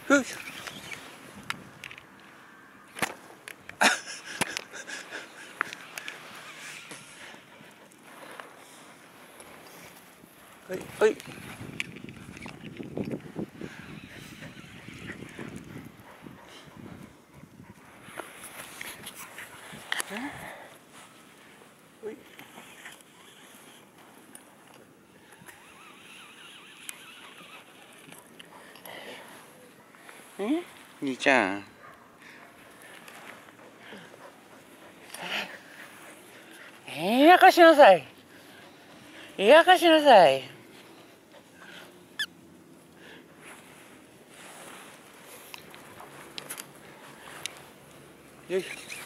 ふっはいはい兄ちゃんやかしなさいやかしなさいよいしょ